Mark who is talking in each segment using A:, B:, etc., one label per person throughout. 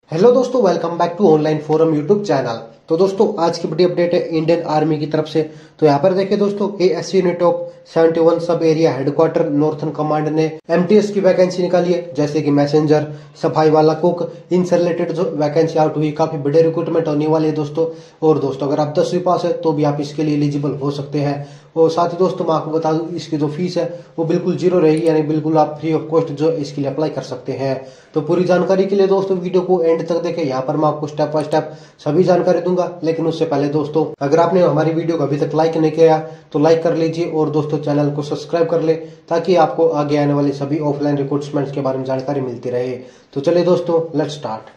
A: Hello दोस्तों, welcome back to online forum YouTube channel. तो दोस्तों आज की बड़ी अपडेट है इंडियन आर्मी की तरफ से। तो यहाँ पर देखिए दोस्तों, as unit of 71 sub area headquarter northern command ने एमटीएस की वैकेंसी निकाली है, जैसे कि मैसेंजर, सफाई वाला, कुक, इनसे रिलेटेड जो वैकेंसी आउट हुई, काफी बड़े रिक्रूटमेंट होने वाली है दोस्तों। और दोस्तों अगर आप 10वीं पास है तो भी आप इसके लिए एलिजिबल हो सकते हैं। और साथ ही दोस्तों मैं आपको बता दूं, इसकी जो फीस है वो बिल्कुल जीरो रहेगी, यानी बिल्कुल आप फ्री ऑफ कॉस्ट जो इसके लिए अप्लाई कर सकते हैं। तो पूरी जानकारी के लिए दोस्तों वीडियो को एंड तक देखें। यहाँ पर मैं आपको स्टेप बाय स्टेप सभी जानकारी दूंगा, लेकिन उससे पहले दोस्तों अगर आपने हमारी वीडियो को अभी तक लाइक नहीं किया तो लाइक कर लीजिए और दोस्तों चैनल को सब्सक्राइब कर ले, ताकि आपको आगे आने वाली सभी ऑफलाइन रिक्रूटमेंट्स के बारे में जानकारी मिलती रहे। तो चलिए दोस्तों, लेट्स स्टार्ट।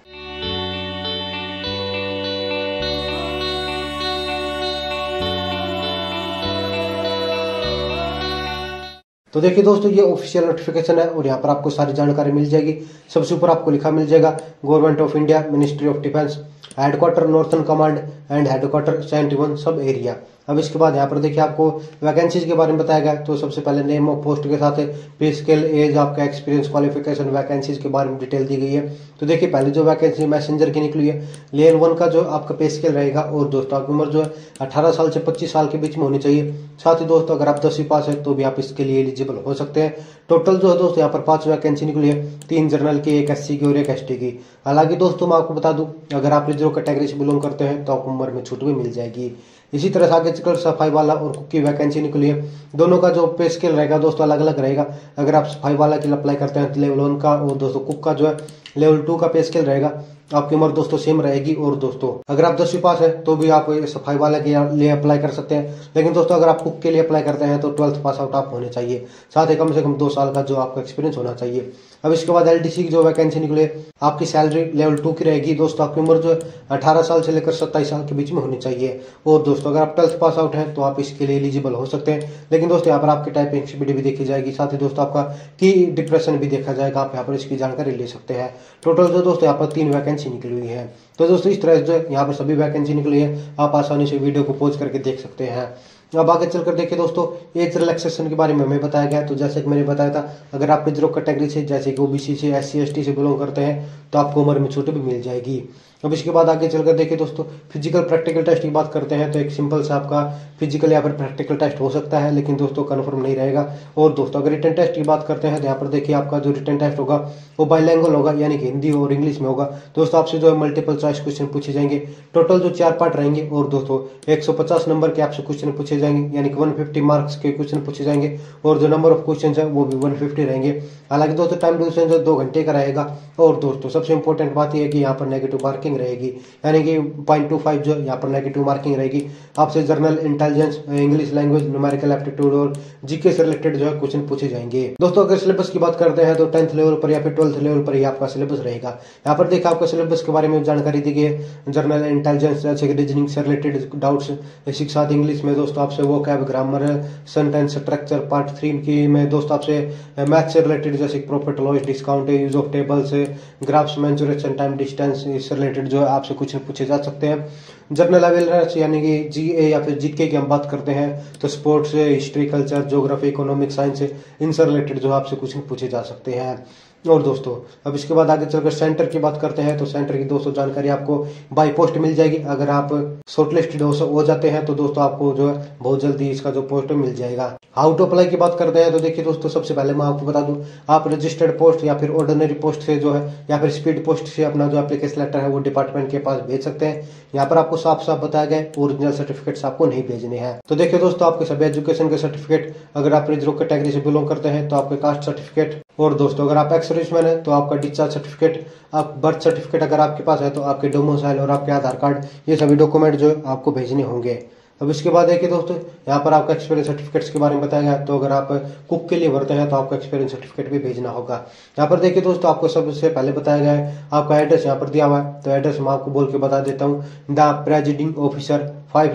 A: तो देखिए दोस्तों, ये ऑफिशियल नोटिफिकेशन है और यहाँ पर आपको सारी जानकारी मिल जाएगी। सबसे ऊपर आपको लिखा मिल जाएगा government of India, ministry of defence, headquarter northern command and headquarter 71 sub area. अब इसके बाद यहाँ पर देखिए आपको वैकेंसीज के बारे में बताया गया। तो सबसे पहले नेम ऑफ पोस्ट के साथ पे स्केल, एज, आपका एक्सपीरियंस, क्वालिफिकेशन, वैकेंसीज के बारे में डिटेल दी गई है। तो देखिए पहले जो वैकेंसी मैसेंजर की निकली है, लेवल 1 का जो आपका पे स्केल रहेगा और दोस्तों आपकी उम्र जो है 18 साल से 25 साल के बीच में होनी चाहिए। साथ ही दोस्तों अगर आप 10वीं पास है तो भी आप इसके लिए एलिजिबल हो सकते हैं। टोटल जो है दोस्तों यहाँ पर 5 वैकेंसी निकली है, 3 जनरल की, 1 एससी की और 1 एसटी की। हालांकि दोस्तों मैं आपको बता दूं, अगर आप रिजर्व कैटेगरी से बिलोंग करते हैं तो आपको उम्र में छूट भी मिल जाएगी। इसी तरह से आगे चलकर सफाई वाला और कुक की वैकेंसी निकली है। दोनों का जो पे स्केल रहेगा दोस्तों अलग अलग रहेगा। अगर आप सफाई वाला के लिए अप्लाई करते हैं तो लेवल 1 का, और दोस्तों कुक का जो है लेवल 2 का पे स्केल रहेगा। आपकी उम्र दोस्तों सेम रहेगी। और दोस्तों अगर आप 10वीं पास है तो भी आप सफाई वाला के लिए अप्लाई कर सकते हैं, लेकिन दोस्तों अगर आप कुक के लिए अप्लाई करते हैं तो 12th पास आउट आप होने चाहिए। साथ ही कम से कम 2 साल का जो आपका एक्सपीरियंस होना चाहिए। अब इसके बाद एलडीसी की जो वैकेंसी निकले, आपकी सैलरी लेवल 2 की रहेगी। दोस्तों आपकी उम्र जो है 18 साल से लेकर 27 साल के बीच में होनी चाहिए। और दोस्तों अगर आप 12th पास आउट है तो आप इसके लिए एलिजिबल हो सकते हैं, लेकिन दोस्तों यहाँ पर आपकी टाइपिंग स्पीड भी देखी जाएगी। साथ ही दोस्तों आपका की डिप्रेशन भी देखा जाएगा, आप यहाँ पर इसकी जानकारी ले सकते हैं। टोटल जो दोस्तों यहाँ पर 3 वैकेंसी निकली हुई है। तो दोस्तों इस तरह से जो यहाँ पर सभी वैकेंसी निकली है, आप आसानी से वीडियो को पॉज करके देख सकते हैं। अब आगे चलकर देखिए दोस्तों, एज रिलैक्सेशन के बारे में हमें बताया गया है। तो जैसे कि मैंने बताया था, अगर आप रिजर्व कैटेगरी से जैसे कि ओबीसी से, एससी एसटी से बिलोंग करते हैं तो आपको उम्र में छूट भी मिल जाएगी। अब इसके बाद आगे चलकर देखिए दोस्तों, फिजिकल प्रैक्टिकल टेस्ट की बात करते हैं तो एक सिंपल सा आपका फिजिकल या फिर प्रैक्टिकल टेस्ट हो सकता है, लेकिन दोस्तों कंफर्म नहीं रहेगा। और दोस्तों अगर रिटन टेस्ट की बात करते हैं तो यहाँ पर देखिए आपका जो रिटन टेस्ट होगा वो बाइलैंग्वेज होगा, यानी कि हिंदी और इंग्लिश में होगा। दोस्तों आपसे जो है मल्टीपल चॉइस क्वेश्चन पूछे जाएंगे। टोटल जो 4 पार्ट रहेंगे और दोस्तों 150 नंबर के आपसे क्वेश्चन पूछे जाएंगे, यानी कि 150 मार्क्स के क्वेश्चन पूछे जाएंगे। और जो नंबर ऑफ क्वेश्चन है वो भी 150 रहेंगे। हालांकि दोस्तों टाइम ड्यूरेशन जो 2 घंटे का रहेगा। और दोस्तों सबसे इंपॉर्टेंट बात यह है कि यहाँ पर नेगेटिव मार्किंग रहेगी, यानी कि 0.25 जो यहाँ पर नेगेटिव मार्किंग रहेगी। आपसे general intelligence, English language, numerical aptitude और जीके से रिलेटेड जो है क्वेश्चन पूछे जाएंगे। दोस्तों अगर सिलेबस की बात करते हैं तो 10th लेवल पर या फिर 12th लेवल पर ही आपका सिलेबस रहेगा। यहाँ पर देखा आपका सिलेबस के बारे में जानकारी दी गई है। जर्नल इंटेलिजेंस जैसे कि रीजनिंग से रिलेटेड डाउट्स, इसी के साथ इंग्लिश में दोस्तों आपसे vocab, grammar, sentence structure, part 3 की में दोस्तों आपसे मैथ से रिलेटेड जैसे profit loss, discount, use of tables, graphs, mensuration, time, distance, इससे रिलेटेड जो है आपसे कुछ पूछे जा सकते हैं। जनरल अवेयरनेस यानी कि जीए या फिर जीके की हम बात करते हैं तो sports, history, culture, geography, economic, science, इनसे रिलेटेड जो आपसे कुछ पूछे जा सकते हैं। और दोस्तों अब इसके बाद आगे चलकर सेंटर की बात करते हैं तो सेंटर की दोस्तों जानकारी आपको बाय पोस्ट मिल जाएगी। अगर आप शॉर्टलिस्टेड हो जाते हैं तो दोस्तों आपको जो है बहुत जल्दी इसका जो पोस्ट मिल जाएगा। हाउ टू अप्लाई की बात करते हैं तो देखिए दोस्तों, सबसे पहले मैं आपको बता दूं, आप रजिस्टर्ड पोस्ट या फिर ऑर्डिनरी पोस्ट से जो है या फिर स्पीड पोस्ट से अपना जो एप्लीकेशन लेटर है वो डिपार्टमेंट के पास भेज सकते हैं। यहाँ पर आपको साफ साफ बताया गया है ओरिजिनल सर्टिफिकेट्स आपको नहीं भेजने हैं। तो देखिए दोस्तों, आपके सभी एजुकेशन के सर्टिफिकेट, अगर आप रिजर्व कैटेगरी से बिलोंग करते हैं तो आपके कास्ट सर्टिफिकेट, और दोस्तों अगर आप एक्स सर्विसमैन है तो आपका डिस्चार्ज सर्टिफिकेट, आप बर्थ सर्टिफिकेट अगर आपके पास है तो आपके डोमिसाइल और आपके आधार कार्ड, ये सभी डॉक्यूमेंट जो आपको भेजने होंगे। अब इसके बाद है कि दोस्तों यहाँ पर आपका एक्सपीरियंस सर्टिफिकेट्स के बारे में बताया गया। तो अगर आप कुक के लिए भरते हैं तो आपका एक्सपीरियंस सर्टिफिकेट भी भेजना होगा। यहाँ पर देखिए दोस्तों, आपको सबसे पहले बताया गया है आपका एड्रेस यहाँ पर दिया हुआ है। तो एड्रेस मैं आपको बोल के बता देता हूँ। The presiding officer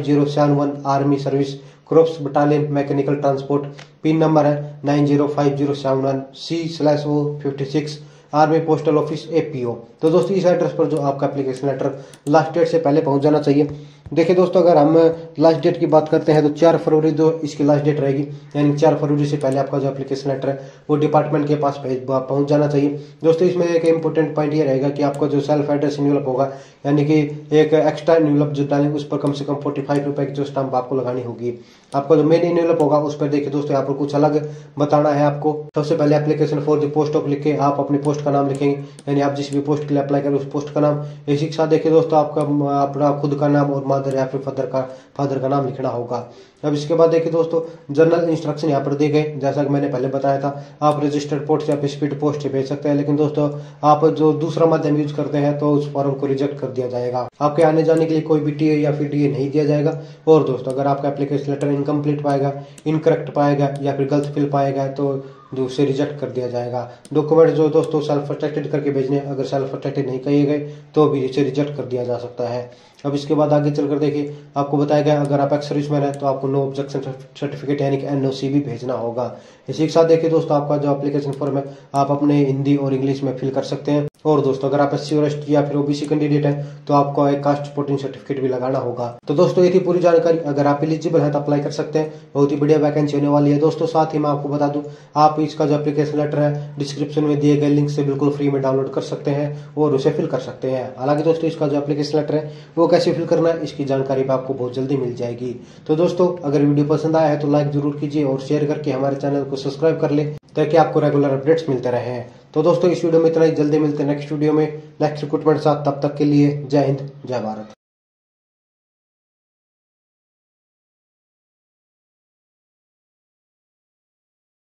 A: 5071 army service corps battalion mechanical transport, pin number है 905071 C/O56, army postal office APO। तो दोस्तों इस एड्रेस पर जो आपका एप्लीकेशन लेटर लास्ट डेट से पहले पहुंच जाना चाहिए। देखिए दोस्तों, अगर हम लास्ट डेट की बात करते हैं तो 4 फरवरी जो इसकी लास्ट डेट रहेगी, यानी 4 फरवरी से पहले आपका जो एप्लीकेशन लेटर है वो डिपार्टमेंट के पास पहुंच जाना चाहिए। दोस्तों इसमें एक इंपॉर्टेंट पॉइंट ये रहेगा कि आपका जो सेल्फ एड्रेस इन्वेलप होगा, यानी कि एक एक्स्ट्रा इन्वेलप जो डालेंगे उस पर कम से कम 45 रुपए की जो स्टाम्प आपको लगानी होगी। आपका जो मेन इन्वेलप होगा उस पर देखिए दोस्तों यहाँ पर कुछ अलग बताना है आपको। सबसे पहले application for the post of लिख के आप अपनी पोस्ट का नाम लिखेंगे, यानी आप जिस भी पोस्ट के लिए अप्लाई करें उस पोस्ट का नाम। इसी के साथ देखिए दोस्तों आपका अपना खुद का नाम और मदर या फिर फादर का नाम लिखना होगा। अब इसके बाद देखिए दोस्तों जनरल इंस्ट्रक्शन यहाँ पर दिए गए, जैसा कि मैंने पहले बताया था आप रजिस्टर्ड पोस्ट या फिर स्पीड पोस्ट से भेज सकते हैं, लेकिन दोस्तों आप जो दूसरा माध्यम यूज करते हैं तो उस फॉर्म को रिजेक्ट कर दिया जाएगा। आपके आने जाने के लिए कोई भी टीए या फिर डीए नहीं दिया जाएगा। और दोस्तों अगर आपका एप्लीकेशन लेटर इनकम्प्लीट पाएगा, इनकरेक्ट पाएगा या फिर गलत फिल पाएगा तो उसे रिजेक्ट कर दिया जाएगा। डॉक्यूमेंट जो दोस्तों सेल्फ अटेस्टेड करके भेजने, अगर सेल्फ अटेस्टेड नहीं किए गए तो भी इसे रिजेक्ट कर दिया जा सकता है। अब इसके बाद आगे चलकर देखिए आपको बताया गया अगर आप एक्स सर्विसमैन है तो आपको नो ऑब्जेक्शन सर्टिफिकेट यानी कि एनओसी भी भेजना होगा। इसी के साथ देखिए दोस्तों आपका जो एप्लीकेशन फॉर्म है आप अपने हिंदी और इंग्लिश में फिल कर सकते हैं। और दोस्तों अगर आप एससी और एसटी या फिर ओबीसी कैंडिडेट है तो आपको एक कास्ट सपोर्टिंग सर्टिफिकेट भी लगाना होगा। तो दोस्तों ये थी पूरी जानकारी। अगर आप एलिजिबल है तो अप्लाई कर सकते हैं, बहुत ही बढ़िया वैकेंसी होने वाली है दोस्तों। साथ ही मैं आपको बता दूं आप इसका जो एप्लीकेशन लेटर है डिस्क्रिप्शन में दिए गए लिंक से बिल्कुल फ्री में डाउनलोड कर सकते हैं और उसे फिल कर सकते हैं। हालांकि दोस्तों इसका जो एप्लीकेशन लेटर है वो कैसे फिल करना है इसकी जानकारी भी आपको बहुत जल्दी मिल जाएगी। तो दोस्तों अगर वीडियो पसंद आया है तो लाइक जरूर कीजिए और शेयर करके हमारे चैनल को सब्सक्राइब कर ले ताकि आपको रेगुलर अपडेट्स मिलते रहे। तो दोस्तों इस वीडियो में इतना ही, जल्दी मिलते हैं नेक्स्ट वीडियो में नेक्स्ट रिक्रूटमेंट साथ। तब तक के लिए जय हिंद जय भारत।